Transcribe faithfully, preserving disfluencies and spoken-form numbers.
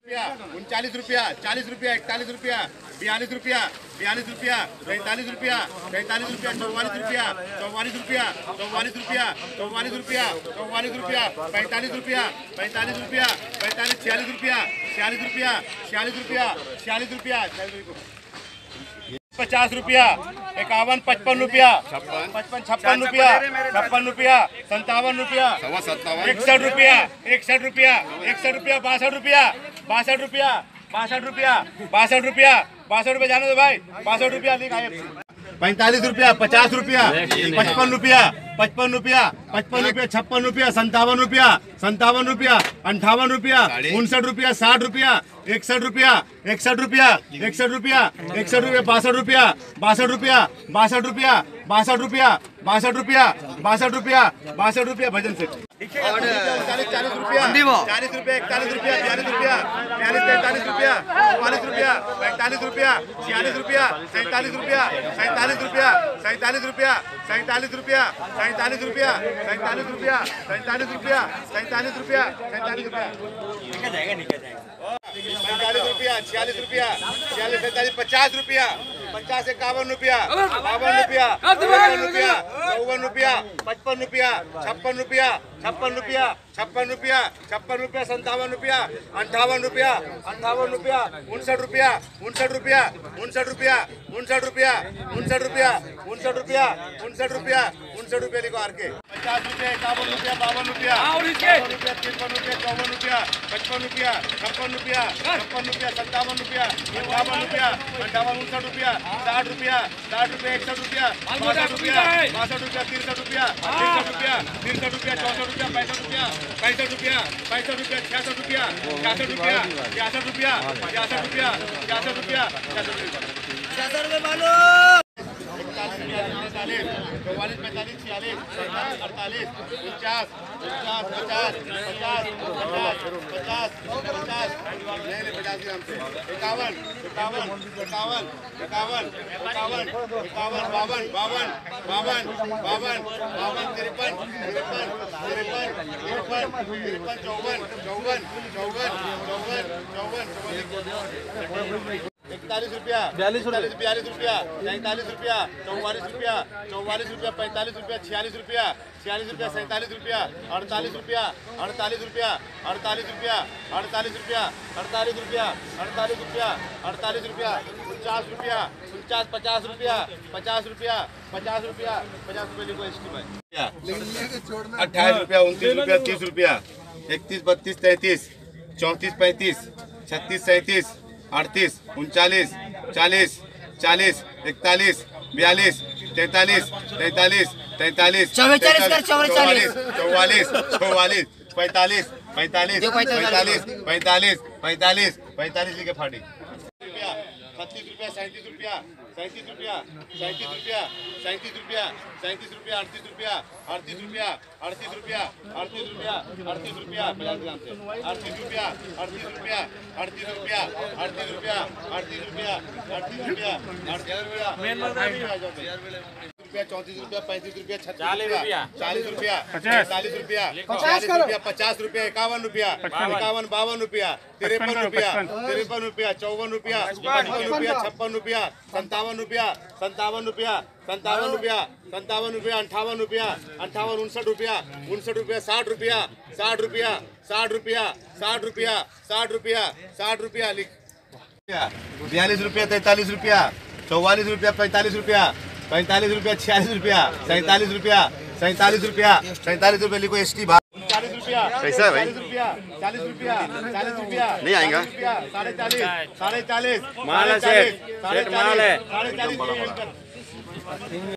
उनचालीस रुपया, चालीस रुपया, इकतालीस रुपया, बयालीस रुपया, बयालीस रुपया, पैंतालीस रुपया, पैंतालीस रुपया, चौवालीस रुपया, चौवालीस रुपया, चौवालीस रुपया, चौवालीस रुपया, चौवालीस रुपया, पैंतालीस रुपया, पैंतालीस रुपया, पैंतालीस, छियालीस रुपया, छियालीस रुपया, छियालीस रुपया, छियालीस रुपया, पचास रुपया, इक्यावन, पचपन रुपया, पचपन, छप्पन रुपया, छप्पन रुपया, संतावन रुपया, इकसठ रुपया, इकसठ रुपया, इकसठ रुपया, बासठ रुपया, बासठ रुपया, बासठ रुपया, बासठ रुपया, बासठ रुपया, जाने दो भाई, बासठ रुपया पैंतालीस रुपया, पचास रुपया, पचपन रुपया, पचपन रुपया, पचपन रुपया, छप्पन रुपया, संतावन रुपया, संतावन रुपया, अंठावन रुपया, उनसठ रुपया, साठ रुपया, इकसठ रुपया, इकसठ रुपया, इकसठ रुपया, इकसठ रुपया, बासठ रुपया, बासठ रुपया, बासठ रुपया, बासठ रुपया, बासठ रुपया, बासठ रुपया, बासठ रुपया, भजन से चालीस चालीस रुपया, चालीस रुपया, इकतालीस रुपया, बयालीस रुपया, बयालीस, तैंतालीस रुपया, चौवालीस रुपया, पैंतालीस रुपया, छियालीस रुपया, सैंतालीस रुपया, सैंतालीस रुपया, सैंतालीस रुपया, सैंतालीस रुपया, सैंतालीस रुपया, सैंतालीस रुपया, सैंतालीस रुपया, सैंतालीस रुपया, सैंतालीस रुपया, पैंतालीस रुपया, छियालीस रुपया, छियालीस, सैंतालीस, पचास रुपया, पचास, इक्यावन रुपया, बावन रुपया, चौवन रुपया, चौवन रुपया, पचपन रुपया, छप्पन रुपया, छप्पन रुपया, छप्पन रुपया, छप्पन रुपया, संतावन रुपया, अंठावन रुपया, अंठावन रुपया, उनसठ रुपया, उनसठ रुपया, उनसठ रुपया, उनसठ रुपया, उनसठ रुपया, उनसठ रुपया, उनसठ रुपया, उनसठ रुपया लिखो आर के पचास रुपया, इक्यावन रुपया, बावन रुपया, बावन रुपया, तिरपन रुपया, चौवन रुपया, पचपन रुपया, छप्पन रुपया, छप्पन रुपया, संतावन रुपया, अंठावन रुपया, अंठावन, उनसठ रुपया, साठ रुपया, साठ रुपया, इकसठ रुपया, बासठ रुपया, बासठ रुपया, तिरसठ रुपया, तिरसठ रुपया, तिरसठ रुपया, चौसठ रुपया, पैंसठ रुपया, पैंसठ रुपया, पैंसठ रुपया, छियासठ रुपया, छियासठ रुपया, छियासठ रुपया, छियासठ रुपया, छियासठ रुपया, छियासठ रुपये मालो चौवालीस, पैंतालीस, छियालीस, सैंतालीस, अड़तालीस, उनचास, उनचास, पचास, पचास, पचास, पचास, पचास, नहीं नहीं पचास ग्राम से इक्यावन, इक्यावन, इक्यावन, इक्यावन, इक्यावन, इक्यावन, बावन, बावन, बावन, बावन, बावन, तिरपन, तिरपन, तिरपन, तिरपन, तिरपन, चौवन, चौवन, चौवन, चौवन, चौवन, चौवन, इकतालीस रुपया, बयालीस बयालीस रुपया, सैंतालीस रुपया, चौवालीस रुपया, चौवालीस रुपया, पैंतालीस रुपया, छियालीस रुपया, छियालीस रुपया, सैंतालीस रुपया, अड़तालीस रुपया, अड़तालीस रुपया, अड़तालीस रुपया, अड़तालीस रुपया, अड़तालीस रुपया, अड़तालीस रुपया, अड़तालीस रुपया, उनचास रुपया, उनचास, पचास रुपया, पचास रुपया, पचास रुपया, पचास रुपये लिखो इसकी अट्ठाईस रुपया, उनतीस रुपया, तीस रुपया, इकतीस, बत्तीस, तैंतीस, चौंतीस, पैंतीस, छत्तीस, सैंतीस, अड़तीस, उनचालीस, चालीस, चालीस, इकतालीस, बयालीस, तैंतालीस, तैंतालीस, तैंतालीस, चौवालीस, चौवालीस, चौवालीस, पैंतालीस, पैंतालीस, पैंतालीस, पैंतालीस, पैंतालीस, पैंतालीस लिखे फाड़ी छत्तीस रुपया, सैंतीस रुपया, सैंतीस रुपया, सैंतीस रुपया, सैंतीस रुपया, सैंतीस रुपया, अड़तीस रुपया, अड़तीस रुपया, अड़तीस रुपया, अड़तीस रुपया, अड़तीस रुपया, पचास ग्राम से अड़तीस रुपया, अड़तीस रुपया, अड़तीस रुपया, अड़तीस रुपया, अड़तीस रुपया, अड़तीस रुपया, अड़तीस रुपया, चौंतीस रुपया, पैंतीस रुपया, छत्तीस रुपया, चालीस रुपया, पैंतालीस रुपया, चालीस रुपया, पचास रुपया, इक्यावन रुपया, इक्यावन, बावन रुपया, तिरपन रुपया, तिरपन रुपया, चौवन रुपया, पचपन रुपया, छप्पन रुपया, संतावन रुपया, संतावन रुपया, संतावन रुपया, संतावन रुपया, अंठावन रुपया, अंठावन, उनसठ रुपया, उनसठ रुपया, साठ रुपया, साठ रुपया, साठ रुपया, साठ रुपया, साठ रुपया, साठ रुपया लिख बयालीस रुपया, तैंतालीस रुपया, चौवालीस रुपया, पैंतालीस रुपया, पैंतालीस रुपया, छियालीस रुपया, सैंतालीस रुपया, सैंतालीस रुपया, सैंतालीस रुपया लिखो एस टी चालीस रुपया, कैसा है भाई? चालीस रुपया, चालीस रुपया, चालीस रुपया, नहीं आएगा, साढ़े चालीस, साढ़े चालीस, माल है, साढ़े चालीस, साढ़े चालीस।